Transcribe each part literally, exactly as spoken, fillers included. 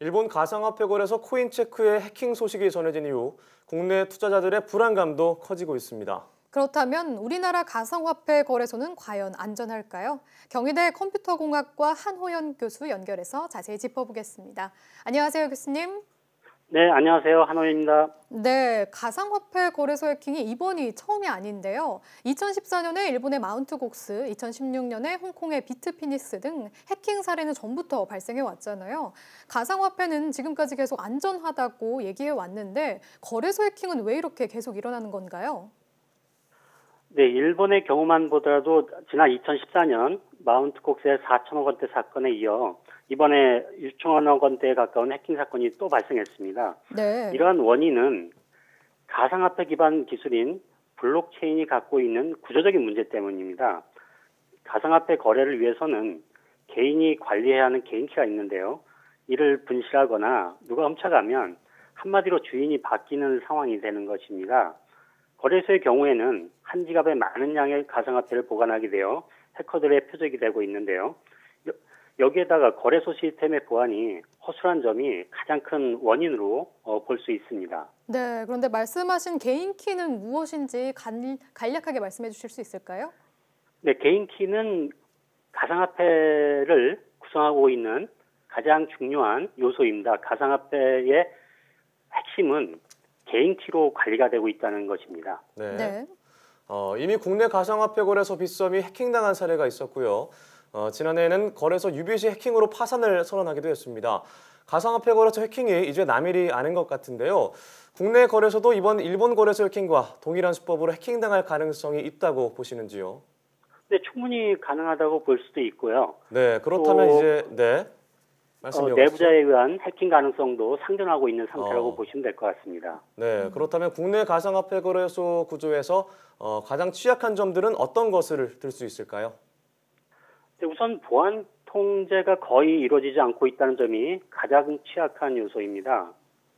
일본 가상화폐 거래소 코인체크의 해킹 소식이 전해진 이후 국내 투자자들의 불안감도 커지고 있습니다. 그렇다면 우리나라 가상화폐 거래소는 과연 안전할까요? 경희대 컴퓨터공학과 한호연 교수 연결해서 자세히 짚어보겠습니다. 안녕하세요, 교수님. 네, 안녕하세요. 한호연입니다. 네, 가상화폐 거래소 해킹이 이번이 처음이 아닌데요. 이천십사 년에 일본의 마운트곡스, 이천십육 년에 홍콩의 비트피니스 등 해킹 사례는 전부터 발생해 왔잖아요. 가상화폐는 지금까지 계속 안전하다고 얘기해 왔는데 거래소 해킹은 왜 이렇게 계속 일어나는 건가요? 네, 일본의 경우만 보더라도 지난 이천십사 년 마운트콕스의 사천억 원대 사건에 이어 이번에 육천억 원대에 가까운 해킹 사건이 또 발생했습니다. 네. 이러한 원인은 가상화폐 기반 기술인 블록체인이 갖고 있는 구조적인 문제 때문입니다. 가상화폐 거래를 위해서는 개인이 관리해야 하는 개인키가 있는데요. 이를 분실하거나 누가 훔쳐가면 한마디로 주인이 바뀌는 상황이 되는 것입니다. 거래소의 경우에는 한 지갑에 많은 양의 가상화폐를 보관하게 되어 해커들의 표적이 되고 있는데요. 여기에다가 거래소 시스템의 보안이 허술한 점이 가장 큰 원인으로 어, 볼 수 있습니다. 네, 그런데 말씀하신 개인키는 무엇인지 간, 간략하게 말씀해 주실 수 있을까요? 네, 개인키는 가상화폐를 구성하고 있는 가장 중요한 요소입니다. 가상화폐의 핵심은 개인키로 관리가 되고 있다는 것입니다. 네. 네. 어, 이미 국내 가상화폐 거래소 빗썸이 해킹당한 사례가 있었고요. 어, 지난해에는 거래소 유비씨 해킹으로 파산을 선언하기도 했습니다. 가상화폐 거래소 해킹이 이제 남일이 아닌 것 같은데요. 국내 거래소도 이번 일본 거래소 해킹과 동일한 수법으로 해킹당할 가능성이 있다고 보시는지요? 네, 충분히 가능하다고 볼 수도 있고요. 네, 그렇다면 이제 네. 어, 내부자에 의한 해킹 가능성도 상존하고 있는 상태라고 어. 보시면 될 것 같습니다. 네, 그렇다면 국내 가상화폐 거래소 구조에서 어, 가장 취약한 점들은 어떤 것을 들 수 있을까요? 네, 우선 보안 통제가 거의 이루어지지 않고 있다는 점이 가장 취약한 요소입니다.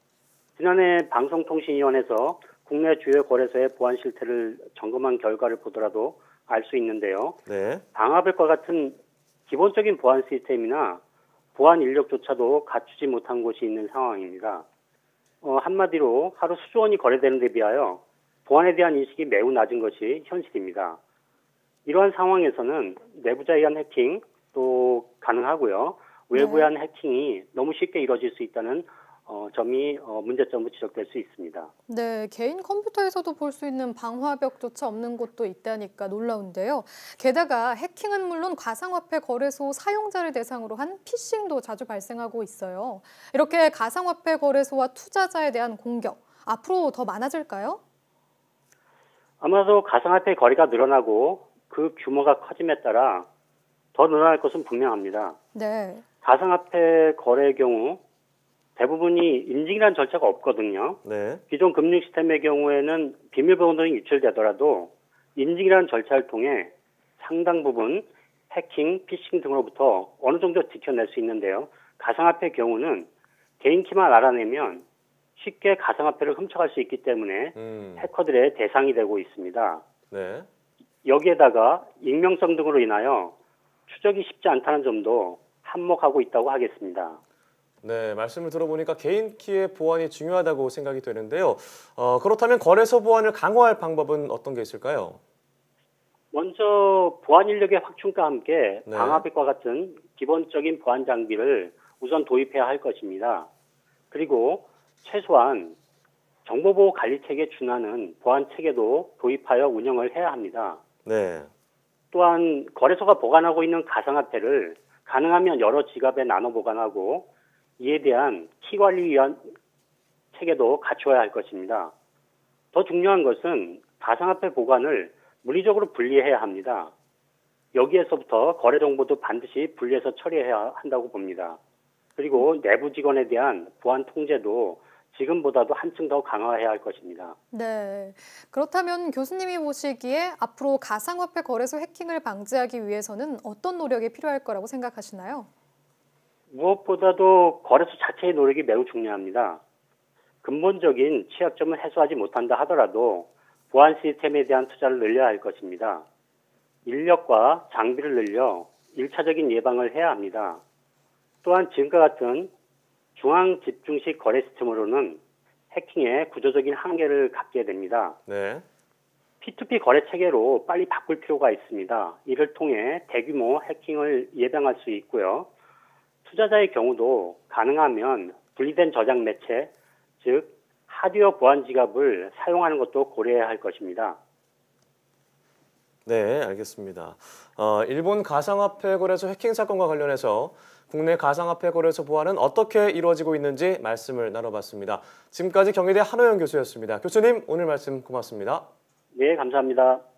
지난해 방송통신위원회에서 국내 주요 거래소의 보안 실태를 점검한 결과를 보더라도 알 수 있는데요. 네. 방화벽과 같은 기본적인 보안 시스템이나 보안 인력조차도 갖추지 못한 곳이 있는 상황입니다. 어, 한마디로 하루 수조 원이 거래되는 데 비하여 보안에 대한 인식이 매우 낮은 것이 현실입니다. 이러한 상황에서는 내부자에 의한 해킹 또 가능하고요. 외부에 의한 해킹이 너무 쉽게 이루어질 수 있다는 어, 점이 어, 문제점으로 지적될 수 있습니다. 네, 개인 컴퓨터에서도 볼 수 있는 방화벽조차 없는 곳도 있다니까 놀라운데요. 게다가 해킹은 물론 가상화폐 거래소 사용자를 대상으로 한 피싱도 자주 발생하고 있어요. 이렇게 가상화폐 거래소와 투자자에 대한 공격, 앞으로 더 많아질까요? 아마도 가상화폐 거래가 늘어나고 그 규모가 커짐에 따라 더 늘어날 것은 분명합니다. 네. 가상화폐 거래의 경우 대부분이 인증이라는 절차가 없거든요. 네. 기존 금융 시스템의 경우에는 비밀번호는 유출되더라도 인증이라는 절차를 통해 상당 부분 해킹, 피싱 등으로부터 어느 정도 지켜낼 수 있는데요. 가상화폐의 경우는 개인키만 알아내면 쉽게 가상화폐를 훔쳐갈 수 있기 때문에 음. 해커들의 대상이 되고 있습니다. 네. 여기에다가 익명성 등으로 인하여 추적이 쉽지 않다는 점도 한몫하고 있다고 하겠습니다. 네, 말씀을 들어보니까 개인 키의 보안이 중요하다고 생각이 되는데요. 어, 그렇다면 거래소 보안을 강화할 방법은 어떤 게 있을까요? 먼저 보안 인력의 확충과 함께 네. 방화벽과 같은 기본적인 보안 장비를 우선 도입해야 할 것입니다. 그리고 최소한 정보보호 관리 체계에 준하는 보안 체계도 도입하여 운영을 해야 합니다. 네. 또한 거래소가 보관하고 있는 가상화폐를 가능하면 여러 지갑에 나눠 보관하고 이에 대한 키 관리 위한 체계도 갖추어야 할 것입니다. 더 중요한 것은 가상화폐 보관을 물리적으로 분리해야 합니다. 여기에서부터 거래 정보도 반드시 분리해서 처리해야 한다고 봅니다. 그리고 내부 직원에 대한 보안 통제도 지금보다도 한층 더 강화해야 할 것입니다. 네. 그렇다면 교수님이 보시기에 앞으로 가상화폐 거래소 해킹을 방지하기 위해서는 어떤 노력이 필요할 거라고 생각하시나요? 무엇보다도 거래소 자체의 노력이 매우 중요합니다. 근본적인 취약점을 해소하지 못한다 하더라도 보안 시스템에 대한 투자를 늘려야 할 것입니다. 인력과 장비를 늘려 일 차적인 예방을 해야 합니다. 또한 지금과 같은 중앙 집중식 거래 시스템으로는 해킹의 구조적인 한계를 갖게 됩니다. 네. 피투피 거래 체계로 빨리 바꿀 필요가 있습니다. 이를 통해 대규모 해킹을 예방할 수 있고요. 투자자의 경우도 가능하면 분리된 저장 매체, 즉 하드웨어 보안 지갑을 사용하는 것도 고려해야 할 것입니다. 네, 알겠습니다. 어, 일본 가상화폐 거래소 해킹 사건과 관련해서 국내 가상화폐 거래소 보안은 어떻게 이루어지고 있는지 말씀을 나눠봤습니다. 지금까지 경희대 한호영 교수였습니다. 교수님, 오늘 말씀 고맙습니다. 네, 감사합니다.